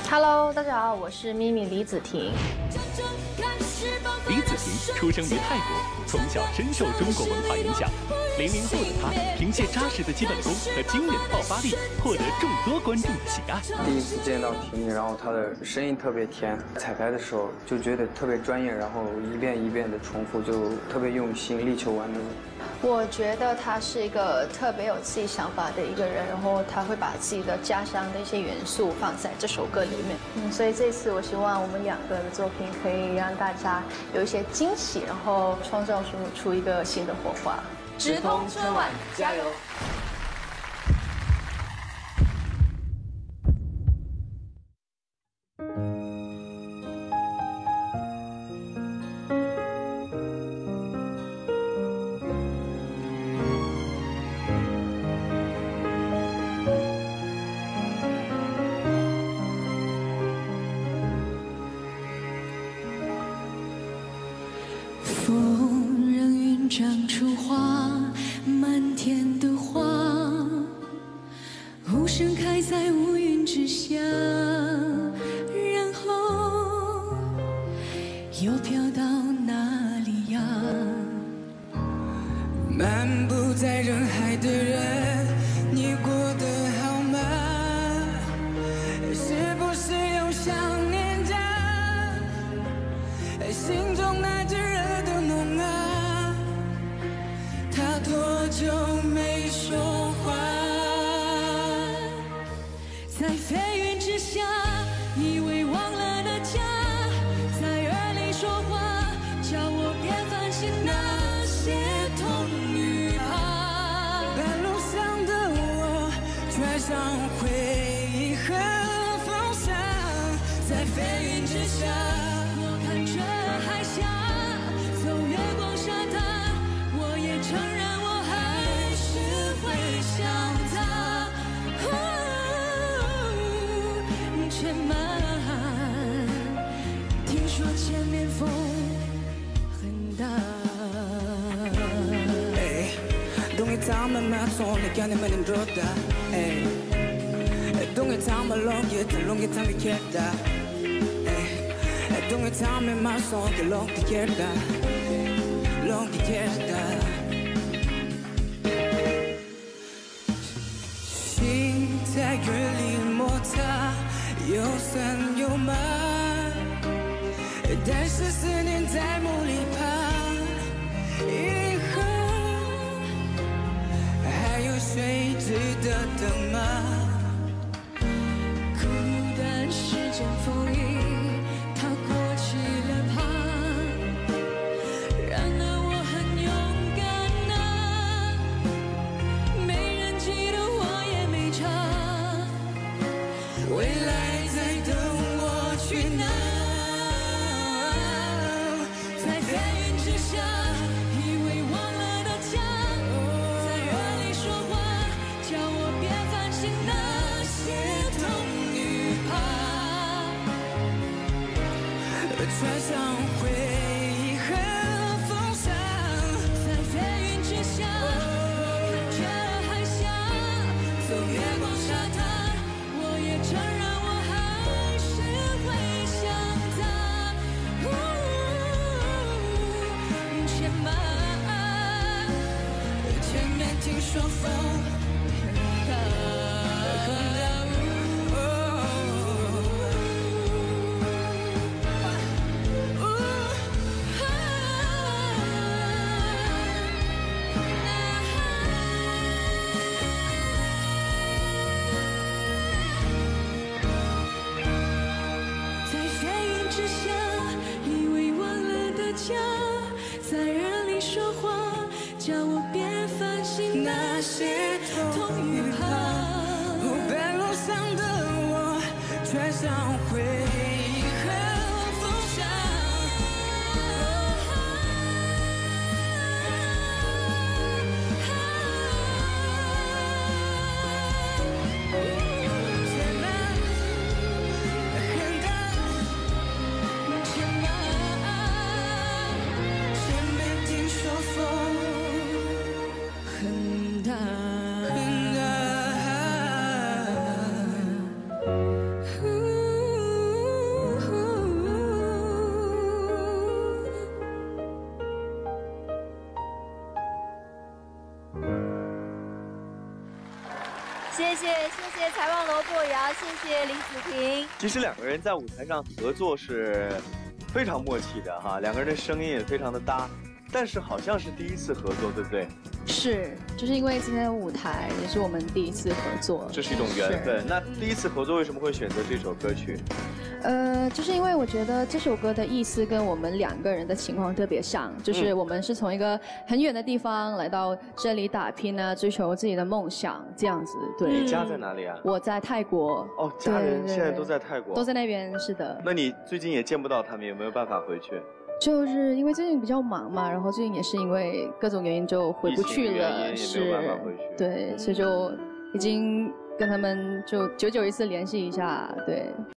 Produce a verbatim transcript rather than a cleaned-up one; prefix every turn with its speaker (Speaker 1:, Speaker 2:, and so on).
Speaker 1: Hello， 大家好，我是咪咪李子婷。
Speaker 2: 李子婷出生于泰国，从小深受中国文化影响。零零后的她，凭借扎实的基本功和惊人爆发力，获得众多观众的喜爱。
Speaker 3: 第一次见到婷妮，然后她的声音特别甜，彩排的时候就觉得特别专业，然后一遍一遍的重复，就特别用心，力求完美。
Speaker 1: 我觉得他是一个特别有自己想法的一个人，然后他会把自己的家乡的一些元素放在这首歌里面。嗯，所以这次我希望我们两个的作品可以让大家有一些惊喜，然后创造出出一个新的火花。
Speaker 4: 直通春晚，加油！
Speaker 5: 风让云长出花，满天的花，无声开在乌云之下，然后又飘到哪里呀？漫步在人海的人，你过得好吗？是不是又想念着心中那炙热的梦啊？他多久没说话？在飞云之下，以为忘了的家，在耳里说话，叫我别烦心那些痛与怕。半路上的我，穿上回忆和风沙，在飞云之下，我看着海峡，走月光沙滩，我也承认我还是会想他。且慢，听说前面风很大。동해 타면 손에 겨누면 힘들었다. 동해 타면 롱게 롱게 타면 겠다. 동해 타면 손에 롱게 겠다. 롱게 겠다. 心在雨里摩擦，有酸有麻，但是思念在梦里爬。以后还有谁值得等吗？孤单是阵风雨，它过去了怕。然而我很勇敢啊，没人记得我也没差。未来在等我去拿，在飞云之下，以为忘了的家，在耳里说话，叫我别烦心那些痛与怕。穿上回忆和风沙，在飞云之下，看着海峡，走月光沙滩，我也承认我还是会想他。且慢，前面听说风很大。在飞云之下，以为忘了的家，在耳里说话，叫我别烦心那些痛与怕。半路上的我，穿上回忆和风沙。且慢，很大，且慢，前面听说风很大。很大。
Speaker 6: 谢谢谢谢采访罗伯瑶，谢谢李子婷。
Speaker 7: 其实两个人在舞台上合作是非常默契的哈，两个人的声音也非常的搭，但是好像是第一次合作，对不对？
Speaker 1: 是，就是因为今天的舞台也是我们第一次合作，
Speaker 7: 这是一种缘分。那第一次合作为什么会选择这首歌曲？
Speaker 1: 呃，就是因为我觉得这首歌的意思跟我们两个人的情况特别像，就是我们是从一个很远的地方来到这里打拼啊，追求自己的梦想这样子。对，
Speaker 7: 你家在哪里啊？
Speaker 1: 我在泰国。
Speaker 7: 哦，家人现在都在泰国，
Speaker 1: 都在那边，是的。
Speaker 7: 那你最近也见不到他们，有没有办法回去？
Speaker 1: 就是因为最近比较忙嘛，然后最近也是因为各种原因就回不去了，
Speaker 7: 是，
Speaker 1: 对，所以就已经跟他们就久久一次联系一下，对。